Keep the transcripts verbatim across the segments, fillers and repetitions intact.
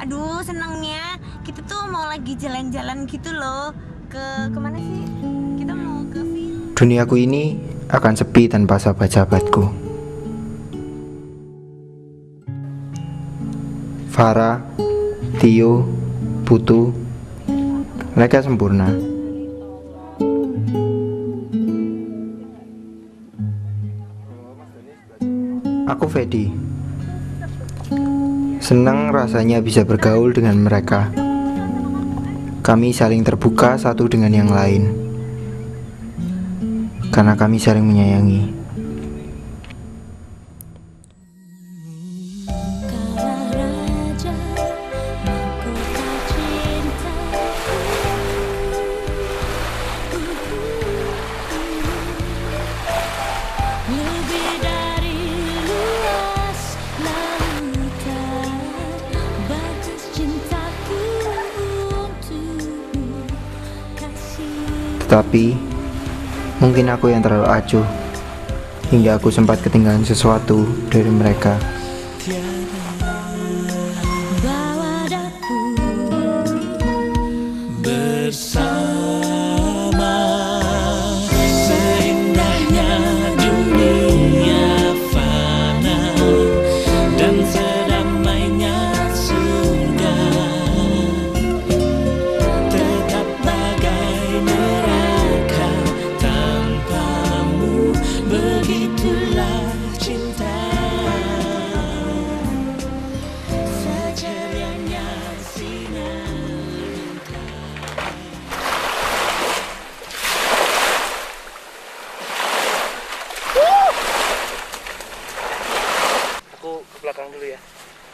Aduh, senangnya kita tuh mau lagi jalan-jalan gitu loh. Ke kemana sih? Kita mau ke film. Duniaku ini akan sepi tanpa sahabat-sahabatku. Farah, Tio, Putu, mereka sempurna. Aku Fedi. Senang rasanya bisa bergaul dengan mereka. Kami saling terbuka satu dengan yang lain, karena kami saling menyayangi. Tetapi mungkin aku yang terlalu acuh hingga aku sempat ketinggalan sesuatu dari mereka. Bersama seindahnya dunia fana dan sedamainya surga, tetap bagai neraka tanpamu, begitulah cinta. Secerianya sinar. Aku ke belakang dulu ya.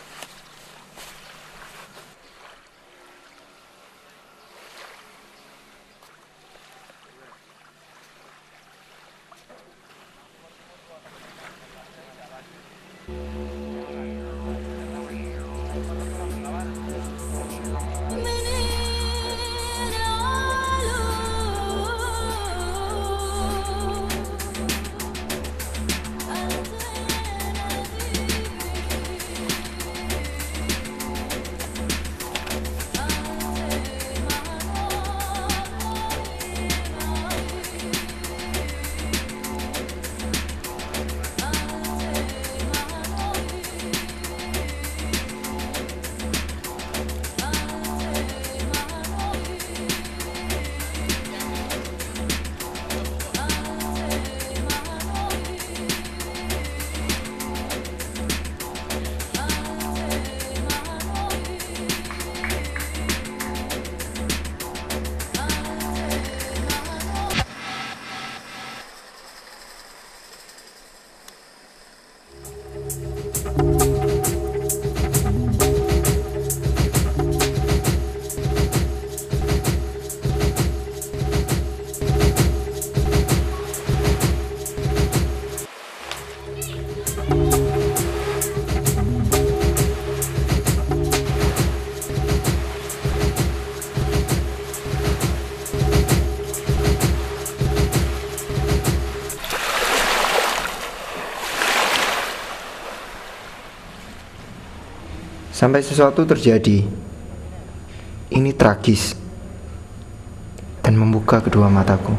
Sampai sesuatu terjadi. Ini tragis dan membuka kedua mataku.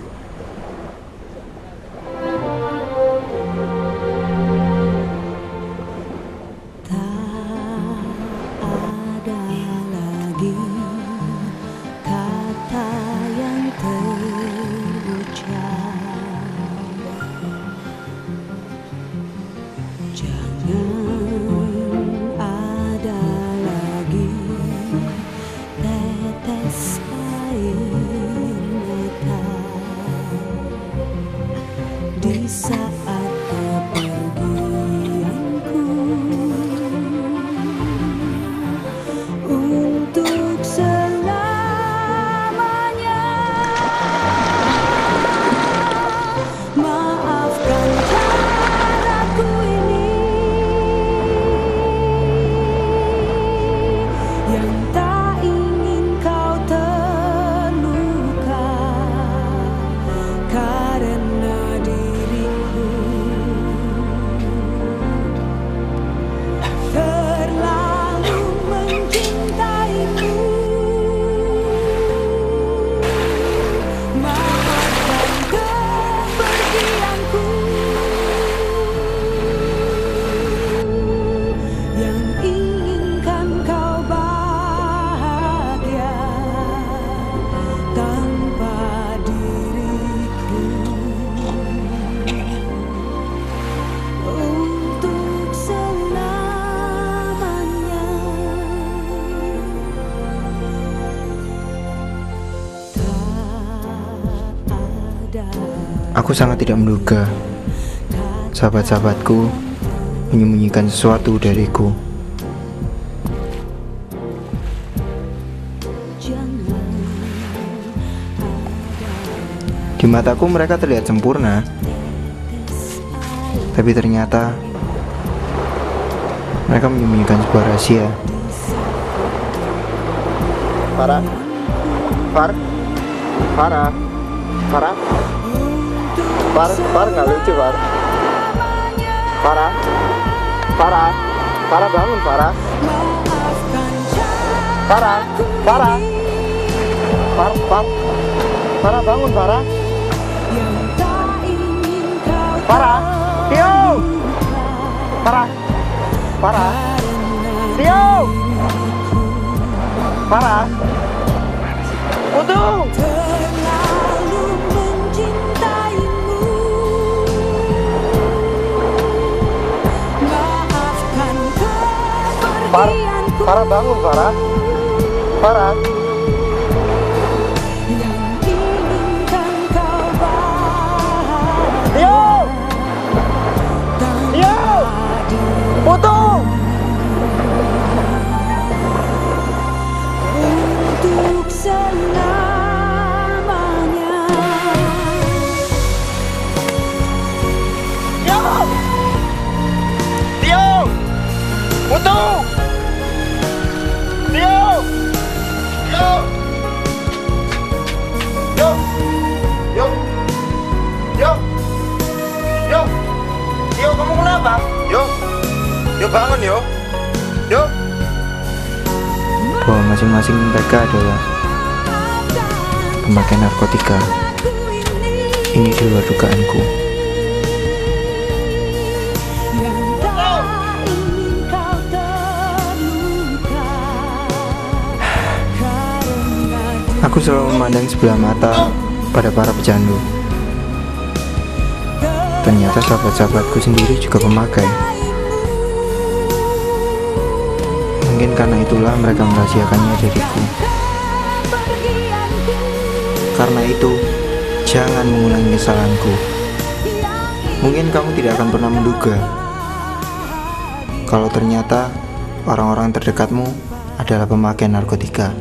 Di saat kepergianku untuk selamanya, maafkan caraku ini yang tak ingin kau terluka, karena diriku Aku sangat tidak menduga sahabat-sahabatku menyembunyikan sesuatu dariku. Di mataku mereka terlihat sempurna, tapi ternyata mereka menyembunyikan sebuah rahasia. Farah, Far, Farah, Farah, Far, Far nggak lucu Far. Farah, Farah, Farah bangun Farah, Farah, Farah, Far, Far, Farah bangun Farah, Farah, Tio, Farah, Farah, Tio, Farah, Utuh. Terlalu mencintaimu, maafkan Far, kepergianku Farah bangun Farah, Farah, yang inginkan kau bahagia. Tio, Tio, Utuh. Untuk selamanya. Tio, Tio, Utuh, Tio, Tio, Yo, Yo, Yo, Yo, Tio kamu kenapa? Yo, Yo bangun Yo, Yo. Bahwa masing-masing mereka adalah pemakai narkotika. Ini di luar dugaanku. Aku selalu memandang sebelah mata pada para pecandu. Ternyata sahabat-sahabatku sendiri juga pemakai. Mungkin karena itulah mereka merahasiakannya dariku. Karena itu, jangan mengulangi kesalahanku. Mungkin kamu tidak akan pernah menduga kalau ternyata orang-orang terdekatmu adalah pemakai narkotika.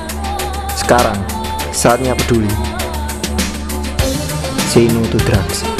Sekarang, saatnya peduli. Say no to drugs.